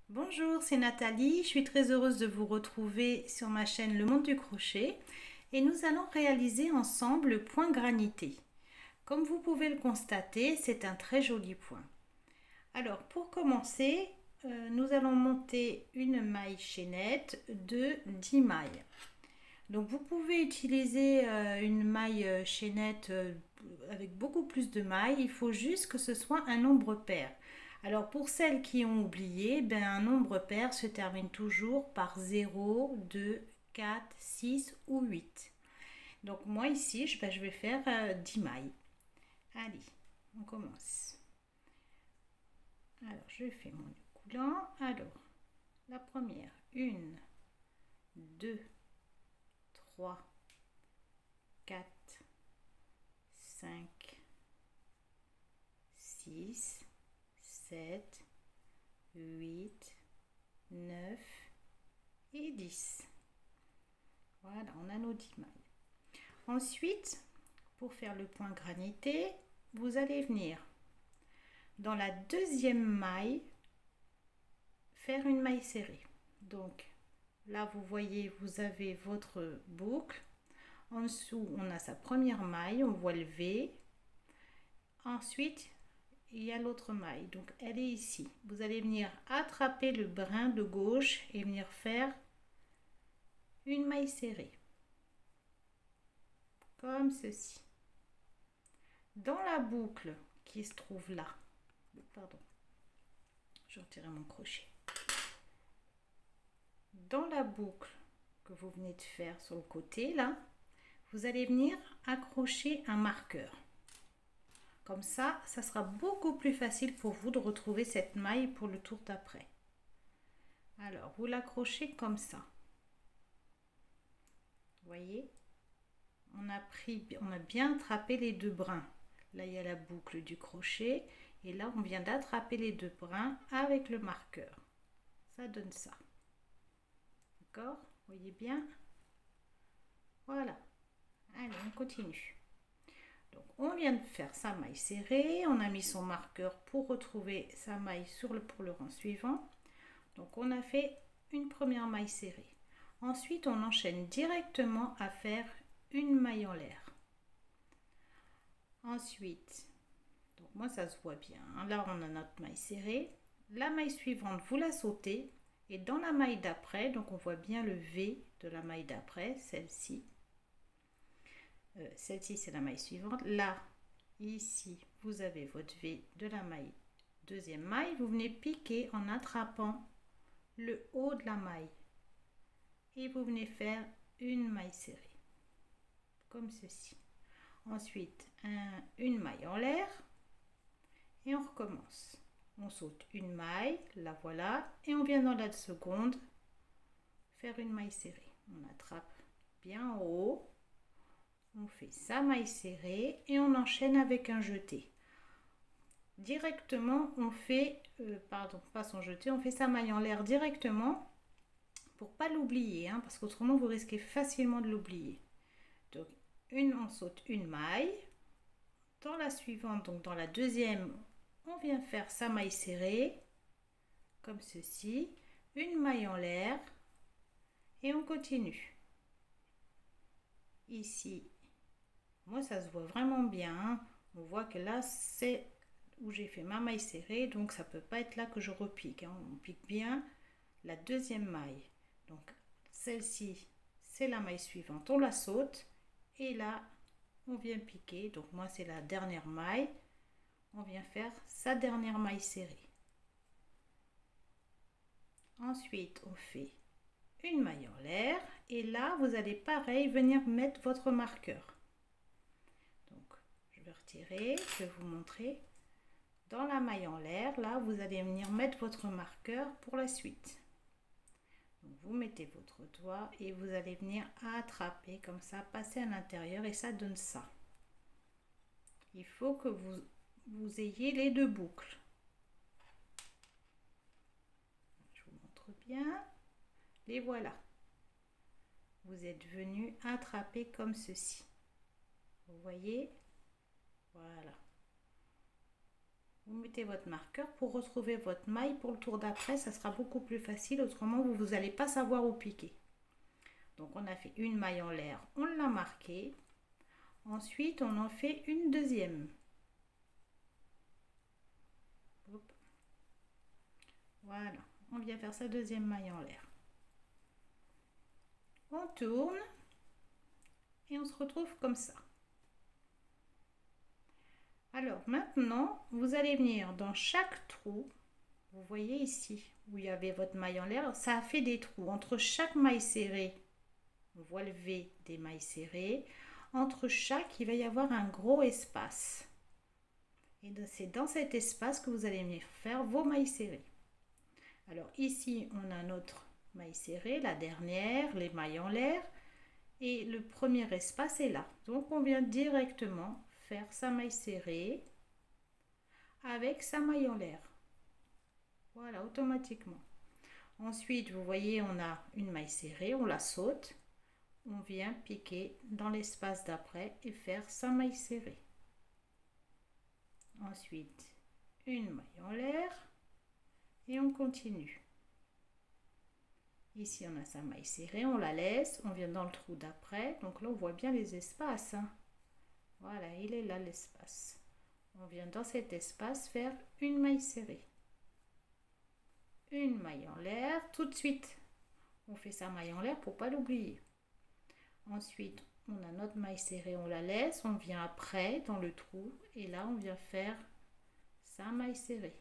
Bonjour, c'est Nathalie. Je suis très heureuse de vous retrouver sur ma chaîne Le Monde du Crochet et nous allons réaliser ensemble le point granité. Comme vous pouvez le constater, c'est un très joli point. Alors pour commencer, nous allons monter une maille chaînette de 10 mailles. Donc vous pouvez utiliser une maille chaînette avec beaucoup plus de mailles, il faut juste que ce soit un nombre pair. Alors pour celles qui ont oublié, un nombre pair se termine toujours par 0, 2, 4, 6 ou 8. Donc moi ici, je vais faire 10 mailles. Allez, on commence. Alors je fais mon nœud coulant. Alors, la première, 1, 2, 3, 4, 5, 6, 7, 8, 9 et 10. Voilà, on a nos 10 mailles. Ensuite, pour faire le point granité, vous allez venir dans la deuxième maille faire une maille serrée. Donc là, vous voyez, vous avez votre boucle. En dessous, on a sa première maille, on voit le V. Ensuite, il y a l'autre maille, donc elle est ici. Vous allez venir attraper le brin de gauche et venir faire une maille serrée, comme ceci. Dans la boucle qui se trouve là, pardon, je retirais mon crochet. Dans la boucle que vous venez de faire sur le côté là, vous allez venir accrocher un marqueur. Comme ça, ça sera beaucoup plus facile pour vous de retrouver cette maille pour le tour d'après. Alors, vous l'accrochez comme ça. Vous voyez, on a bien attrapé les deux brins. Là, il y a la boucle du crochet. Et là, on vient d'attraper les deux brins avec le marqueur. Ça donne ça. D'accord? Vous voyez bien? Voilà. Allez, on continue. Donc, on vient de faire sa maille serrée, on a mis son marqueur pour retrouver sa maille pour le rang suivant. Donc, on a fait une première maille serrée. Ensuite, on enchaîne directement à faire une maille en l'air. Ensuite, donc moi ça se voit bien, hein. Là, on a notre maille serrée. La maille suivante, vous la sautez. Et dans la maille d'après, donc on voit bien le V de la maille d'après, celle-ci. Celle-ci, c'est la maille suivante. Là, ici, vous avez votre V de la maille, deuxième maille. Vous venez piquer en attrapant le haut de la maille. Et vous venez faire une maille serrée, comme ceci. Ensuite, une maille en l'air. Et on recommence. On saute une maille, la voilà. Et on vient dans la seconde faire une maille serrée. On attrape bien en haut. On fait sa maille serrée et on enchaîne avec un jeté. Directement, on fait, pardon, pas son jeté, on fait sa maille en l'air directement pour pas l'oublier, hein, parce qu'autrement vous risquez facilement de l'oublier. Donc, on saute une maille. Dans la suivante, donc dans la deuxième, on vient faire sa maille serrée, comme ceci, une maille en l'air et on continue. Ici, moi ça se voit vraiment bien, hein. On voit que là c'est où j'ai fait ma maille serrée, donc ça peut pas être là que je repique, hein. On pique bien la deuxième maille. Donc celle-ci c'est la maille suivante, on la saute et là on vient piquer. Donc moi c'est la dernière maille, on vient faire sa dernière maille serrée. Ensuite on fait une maille en l'air et là vous allez pareil venir mettre votre marqueur. Je vais retirer, je vais vous montrer. Dans la maille en l'air, là, vous allez venir mettre votre marqueur pour la suite. Donc, vous mettez votre doigt et vous allez venir attraper comme ça, passer à l'intérieur et ça donne ça. Il faut que vous ayez les deux boucles. Je vous montre bien. Les voilà. Vous êtes venu attraper comme ceci. Vous voyez? Voilà. Vous mettez votre marqueur pour retrouver votre maille pour le tour d'après. Ça sera beaucoup plus facile, autrement vous n'allez pas savoir où piquer. Donc on a fait une maille en l'air, on l'a marquée. Ensuite on en fait une deuxième. Hop. Voilà, on vient faire sa deuxième maille en l'air. On tourne et on se retrouve comme ça. Alors maintenant, vous allez venir dans chaque trou. Vous voyez ici où il y avait votre maille en l'air, ça a fait des trous. Entre chaque maille serrée, on voit le V des mailles serrées. Entre chaque, il va y avoir un gros espace. Et c'est dans cet espace que vous allez venir faire vos mailles serrées. Alors ici, on a notre maille serrée, la dernière, les mailles en l'air. Et le premier espace est là. Donc on vient directement faire sa maille serrée avec sa maille en l'air. Voilà, automatiquement. Ensuite, vous voyez, on a une maille serrée, on la saute. On vient piquer dans l'espace d'après et faire sa maille serrée. Ensuite, une maille en l'air et on continue. Ici, on a sa maille serrée, on la laisse, on vient dans le trou d'après. Donc là, on voit bien les espaces. Voilà, il est là l'espace. On vient dans cet espace faire une maille serrée. Une maille en l'air, tout de suite. On fait sa maille en l'air pour ne pas l'oublier. Ensuite, on a notre maille serrée, on la laisse, on vient après dans le trou et là, on vient faire sa maille serrée.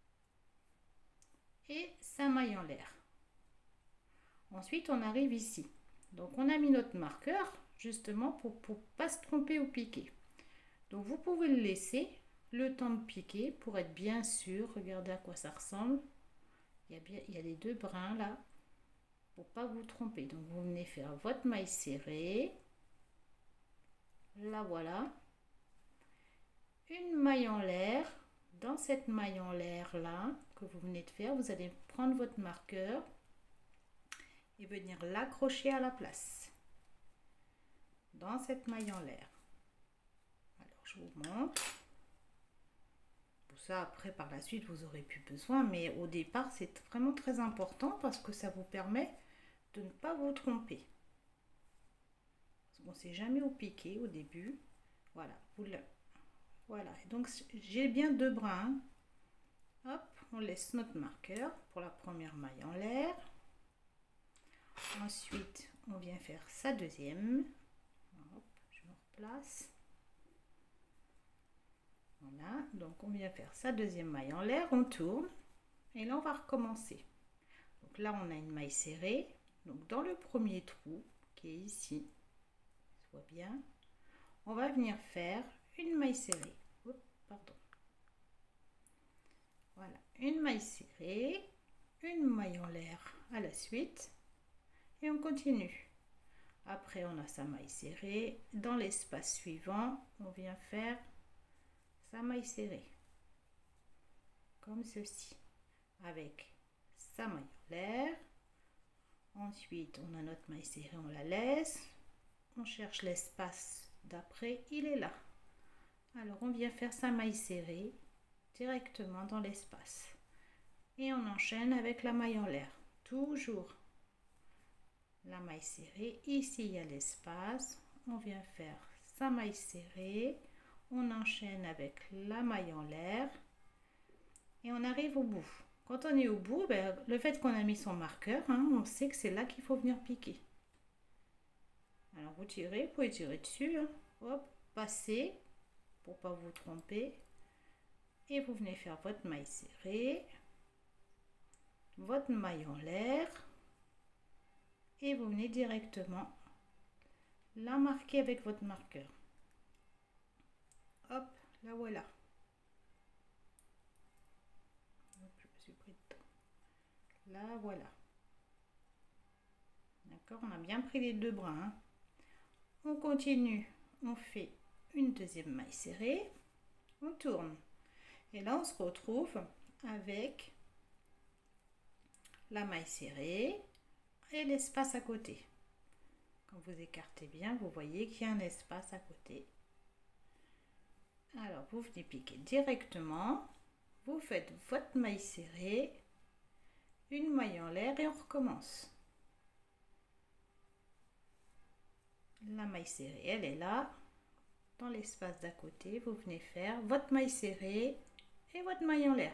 Et sa maille en l'air. Ensuite, on arrive ici. Donc, on a mis notre marqueur justement pour ne pas se tromper au piqué. Donc, vous pouvez le laisser le temps de piquer pour être bien sûr. Regardez à quoi ça ressemble. Il y a les deux brins là pour ne pas vous tromper. Donc, vous venez faire votre maille serrée. La voilà. Une maille en l'air. Dans cette maille en l'air là que vous venez de faire, vous allez prendre votre marqueur et venir l'accrocher à la place dans cette maille en l'air. Alors je vous montre. Pour ça après par la suite vous aurez plus besoin, mais au départ c'est vraiment très important parce que ça vous permet de ne pas vous tromper. On ne sait jamais où piquer au début. Voilà, voilà. Et donc j'ai bien deux brins. Hop, on laisse notre marqueur pour la première maille en l'air. Ensuite, on vient faire sa deuxième. Hop, je me replace. Voilà, donc on vient faire sa deuxième maille en l'air, on tourne. Et là, on va recommencer. Donc là, on a une maille serrée. Donc dans le premier trou, qui est ici, on voit bien, on va venir faire une maille serrée. Oups, pardon. Voilà, une maille serrée, une maille en l'air à la suite. Et on continue. Après, on a sa maille serrée. Dans l'espace suivant, on vient faire sa maille serrée. Comme ceci. Avec sa maille en l'air. Ensuite, on a notre maille serrée, on la laisse. On cherche l'espace d'après, il est là. Alors, on vient faire sa maille serrée directement dans l'espace. Et on enchaîne avec la maille en l'air. Toujours la maille serrée, ici il y a l'espace, on vient faire sa maille serrée, on enchaîne avec la maille en l'air et on arrive au bout. Quand on est au bout, le fait qu'on a mis son marqueur, on sait que c'est là qu'il faut venir piquer. Alors vous tirez, vous pouvez tirer dessus, hop, passez pour pas vous tromper et vous venez faire votre maille serrée, votre maille en l'air. Et vous venez directement la marquer avec votre marqueur. Hop, la voilà. Hop, je me suis pris de temps. Là, voilà. D'accord, on a bien pris les deux brins. On continue, on fait une deuxième maille serrée. On tourne. Et là, on se retrouve avec la maille serrée et l'espace à côté. Quand vous écartez bien, vous voyez qu'il y a un espace à côté. Alors, vous venez piquer directement vous faites votre maille serrée, une maille en l'air et on recommence. La maille serrée, elle est là. Dans l'espace d'à côté, vous venez faire votre maille serrée et votre maille en l'air.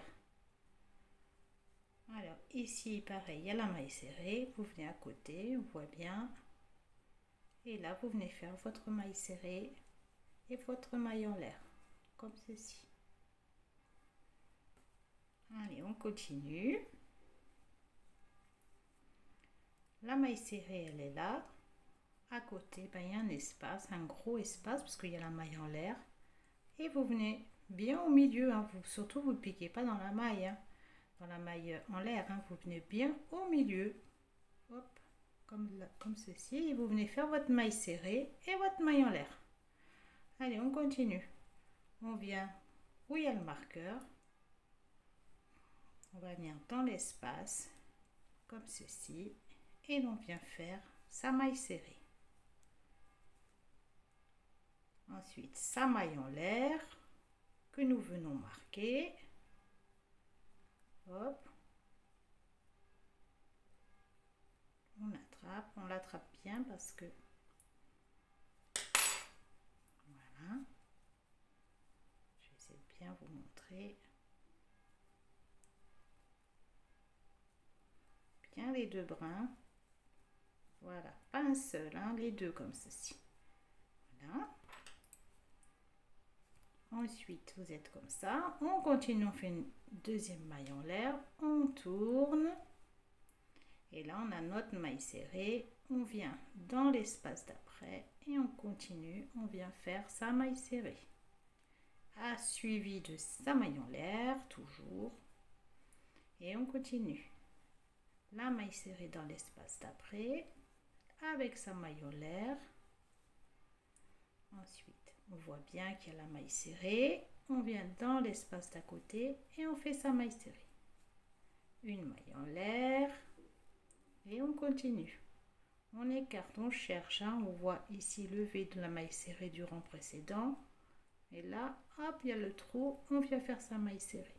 Alors ici, pareil, il y a la maille serrée, vous venez à côté, on voit bien. Et là, vous venez faire votre maille serrée et votre maille en l'air, comme ceci. Allez, on continue. La maille serrée, elle est là. À côté, ben, il y a un espace, un gros espace, parce qu'il y a la maille en l'air. Et vous venez bien au milieu, hein. Surtout, vous ne piquez pas dans la maille, hein. Dans la maille en l'air, hein. Vous venez bien au milieu. Hop, comme ceci. Et vous venez faire votre maille serrée et votre maille en l'air. Allez, on continue. On vient où il y a le marqueur. On va venir dans l'espace, comme ceci. Et on vient faire sa maille serrée. Ensuite, sa maille en l'air que nous venons marquer. Hop. On l'attrape bien parce que voilà. Je vais essayer de bien vous montrer. Bien les deux brins. Voilà, pas un seul, hein, les deux comme ceci. Voilà. Ensuite, vous êtes comme ça. On continue, on fait une deuxième maille en l'air. On tourne. Et là, on a notre maille serrée. On vient dans l'espace d'après et on continue. On vient faire sa maille serrée. Suivi de sa maille en l'air, toujours. Et on continue. La maille serrée dans l'espace d'après. Avec sa maille en l'air. Ensuite, on voit bien qu'il y a la maille serrée. On vient dans l'espace d'à côté et on fait sa maille serrée. Une maille en l'air. Et on continue. On écarte, on cherche. Hein, on voit ici le V de la maille serrée du rang précédent. Et là, hop, il y a le trou. On vient faire sa maille serrée.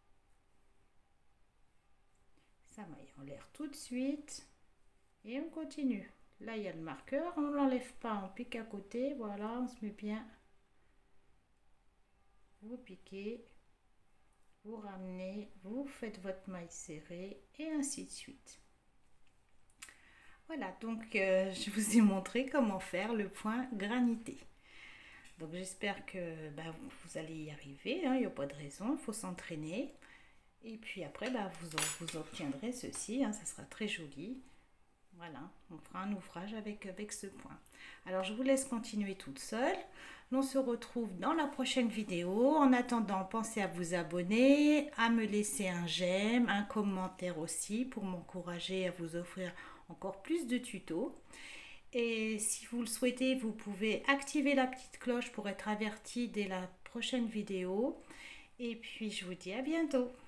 Sa maille en l'air tout de suite. Et on continue. Là, il y a le marqueur. On ne l'enlève pas. On pique à côté. Voilà, on se met bien. Vous piquez. Vous ramenez. Vous faites votre maille serrée. Et ainsi de suite. Voilà, donc je vous ai montré comment faire le point granité. Donc j'espère que vous allez y arriver, hein, il n'y a pas de raison, il faut s'entraîner. Et puis après, vous obtiendrez ceci, hein, ça sera très joli. Voilà, on fera un ouvrage avec ce point. Alors je vous laisse continuer toute seule. On se retrouve dans la prochaine vidéo. En attendant, pensez à vous abonner, à me laisser un j'aime, un commentaire aussi pour m'encourager à vous offrir encore plus de tutos. Et si vous le souhaitez, vous pouvez activer la petite cloche pour être averti dès la prochaine vidéo. Et puis je vous dis à bientôt.